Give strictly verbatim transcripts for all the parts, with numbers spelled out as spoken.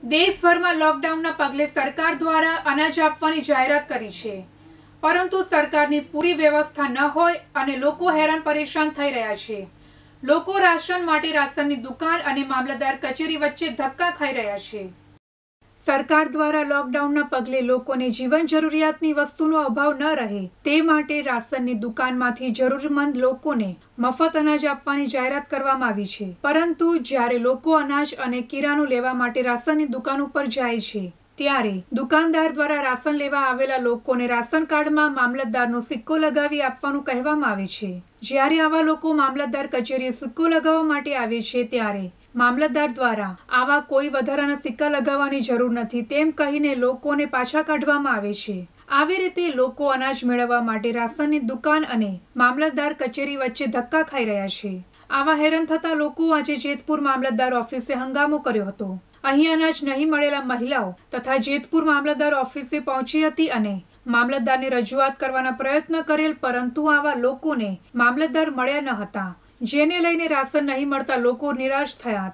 દેશભરમાં લોકડાઉનના પગલે સરકાર દ્વારા અનાજ આપવાની જાહેરાત કરી છે, પરંતુ સરકારની પૂરી વ્યવસ્થા ન હોય અને લોકો હેરાન પરેશાન થઈ રહ્યા છે। લોકો રાશન માટે રાશનની દુકાન અને મામલતદાર કચેરી વચ્ચે ધક્કા ખાઈ રહ્યા છે। સરકાર દ્વારા લોકડાઉનના પગલે લોકોને જીવન જરૂરિયાતની વસ્તુનો અભાવ ન રહે તે માટે રાશનની દુકાનમાંથી જરૂરમંદ લોકોને મફત અનાજ આપવાની જાહેરાત કરવામાં આવી છે, પરંતુ જ્યારે લોકો અનાજ અને કિરાણું લેવા માટે રાશનની દુકાન ઉપર જાય છે ત્યારે દુકાનદાર દ્વારા રાશન લેવા આવેલા લોકોને રાશન કાર્ડમાં મામલતદારનો સિક્કો લગાવી આપવાનું કહેવામાં આવે છે। જ્યારે આવા લોકો મામલતદાર કચેરીએ સિક્કો લગાવવા માટે આવે છે ત્યારે મામલતદાર દ્વારા આવા કોઈ વધારાના સિક્કા લગાવવાની જરૂર નથી તેમ કહીને લોકોને પાછા કાઢવામાં આવે છે। આવી રીતે લોકો અનાજ મેળવવા માટે રાશનની દુકાન અને મામલતદાર કચેરી વચ્ચે ધક્કા ખાઈ રહ્યા છે। આવા હેરાન થતા લોકો આજે જેતપુર મામલતદાર ઓફિસે હંગામો કર્યો હતો। અહીં અનાજ નહીં મળેલા મહિલાઓ તથા જેતપુર મામલતદાર ઓફિસે પહોંચી હતી અને મામલતદારને રજૂઆત કરવાના પ્રયત્ન કરેલ, પરંતુ આવા લોકોને મામલતદાર મળ્યા ન હતા, જેને લઈને રાશન નહીં મળતા લોકો નિરાશ થયા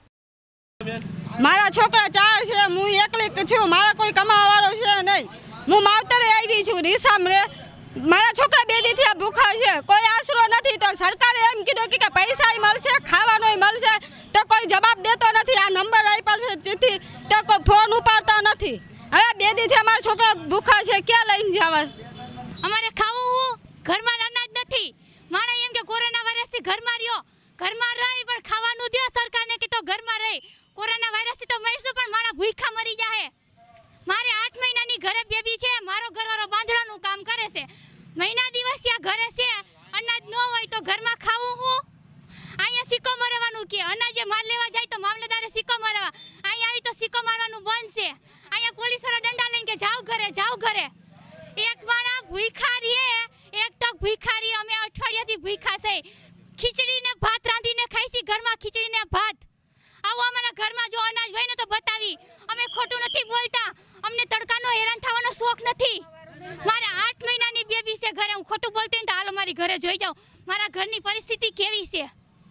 હતા। મારા છોકરા ચાર છે, હું એકલી છું, મારા કોઈ કમાવા વાળો છે નહીં। હું માવતરે આવી છું રીસામ રે, મારા છોકરા બે દીથી ભૂખા છે, કોઈ આશરો નથી। તો સરકારે એમ કીધું કે પૈસા મળશે, ખાવાનું મળશે, તો કોઈ જવાબ દેતો નથી। આ નંબર આપ્યા છે જેથી તો કોઈ ફોન ઉપાડતા નથી। હવે બે દીથી અમારા છોકરા ભૂખા છે, ક્યાં લઈને જવા? અમારે ખાવું ઘરમાં અનાજ નથી। માણસ એમ કે કોરોના વાયરસથી ઘરમાં રહ્યો, ઘરમાં રહી પણ ખાવાનું દો, સરકારને કીધું ઘરમાં રહી। કોરોના વાયરસથી તો મરશું પણ માણસ ભૂખા મરી જાય। મારે આઠ મહિનાની ઘરે બેબી છે, મારો ઘરવાળો બાંધણાનું કામ કરે છે, મહિના દિવસ ત્યાં ઘરે છે, અનાજ ન હોય તો ઘરમાં ખાવું હું? અહીંયા સિક્કો મરવાનું કે અનાજે માલ લેવા જાય તો મામલતદારે સિક્કો મરવા, અહીંયા આવી તો સિક્કો મારવાનું બંધ છે। અહીંયા પોલીસવાળા દંડા લઈને કે જાઓ ઘરે, જાઓ ઘરે। એક માણસ ભૂખા રહે, એક ટક ભૂખા રહે। અમે અઠવાડિયાથી ભૂખા છે, ખીચડીને ભાત રાંધીને ખાઈ છીએ, ઘરમાં ખીચડીને ભાત। આવો અમારા ઘરમાં જો અનાજ હોય ને તો બતાવી, અમે ખોટું નથી બોલતા, અમને તડકાનો હેરાન થવાનો શોખ નથી। મારા આઠ મહિનાની બેબી છે ઘરે, હું ખોટું બોલતી હોય તો હાલો મારી ઘરે જોઈ જાઓ મારા ઘરની પરિસ્થિતિ કેવી છે।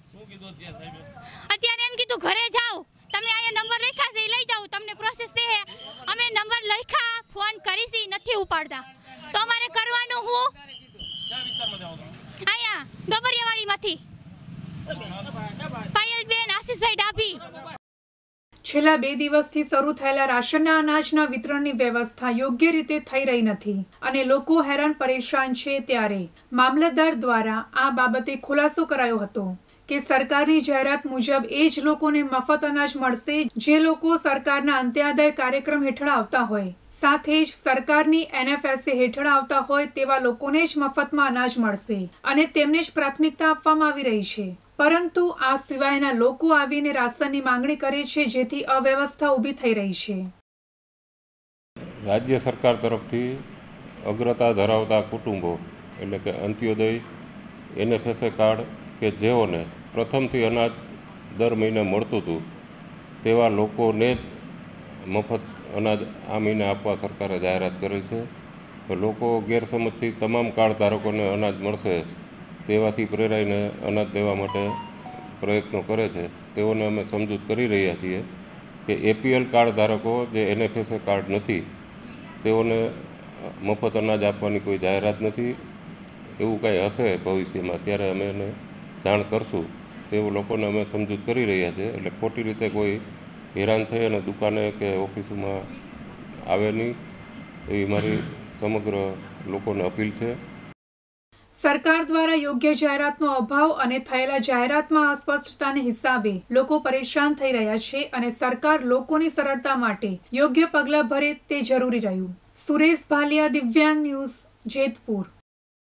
અત્યારે એમ કીધું ઘરે જાઓ, તમે અહીંયા નંબર લખ્યા છે એ લઈ જાઓ, તમને પ્રોસેસ દે। અમે નંબર લખ્યા, ફોન કરીશી, નથી ઉપાડતા, તો અમારે કરવાનું હું? અહીંયા ડોબરિયાવાડીમાંથી પાયલબેન આશીષભાઈ ડાભી। છેલ્લા બે દિવસથી શરૂ થયેલા રાશનના અનાજના વિતરણની વ્યવસ્થા યોગ્ય રીતે થઈ રહી નથી અને લોકો હેરાન પરેશાન છે, ત્યારે મામલતદાર દ્વારા આ બાબતે ખુલાસો કરાયો હતો કે સરકારની જાહેરાત મુજબ એ જ લોકોને મફત અનાજ મળશે જે લોકો સરકારના અંત્યોદય કાર્યક્રમ હેઠળ આવતા હોય, સાથે જ સરકારની એનએફએસએ હેઠળ આવતા હોય તેવા લોકોને જ મફતમાં અનાજ મળશે અને તેમને જ પ્રાથમિકતા આપવામાં આવી રહી છે। પરંતુ આ સિવાયના લોકો આવીને રાશનની માંગણી કરે છે, જેથી અવ્યવસ્થા ઊભી થઈ રહી છે। રાજ્ય સરકાર તરફથી અગ્રતા ધરાવતા કુટુંબો એટલે કે અંત્યોદય એનએફએસએ કાર્ડ કે જેઓને પ્રથમથી અનાજ દર મહિને મળતું હતું તેવા લોકોને જ મફત અનાજ આ મહિને આપવા સરકારે જાહેરાત કરેલ છે। તો લોકો ગેરસમજથી તમામ કાર્ડ ધારકોને અનાજ મળશે તેવાથી પ્રેરાઈને અનાજ દેવા માટે પ્રયત્નો કરે છે। તેઓને અમે સમજૂત કરી રહ્યા છીએ કે એપીએલ કાર્ડ ધારકો જે એનએફએસએ કાર્ડ નથી તેઓને મફત અનાજ આપવાની કોઈ જાહેરાત નથી। એવું કાંઈ હશે ભવિષ્યમાં ત્યારે અમે એને જાણ કરશું, તેવું લોકોને અમે સમજૂત કરી રહ્યા છીએ। એટલે ખોટી રીતે કોઈ હેરાન થઈ અને દુકાને કે ઓફિસમાં આવે નહીં એવી મારી સમગ્ર લોકોને અપીલ છે। સરકાર દ્વારા યોગ્ય જાહેરાતનો અભાવ અને થયેલા જાહેરાતમાં અસ્પષ્ટતાને હિસાબે લોકો પરેશાન થઈ રહ્યા છે અને સરકાર લોકોની સરળતા માટે યોગ્ય પગલાં ભરે તે જરૂરી રહ્યું। સુરેશ ભાલિયા, દિવ્યાંગ ન્યૂઝ, જેતપુર।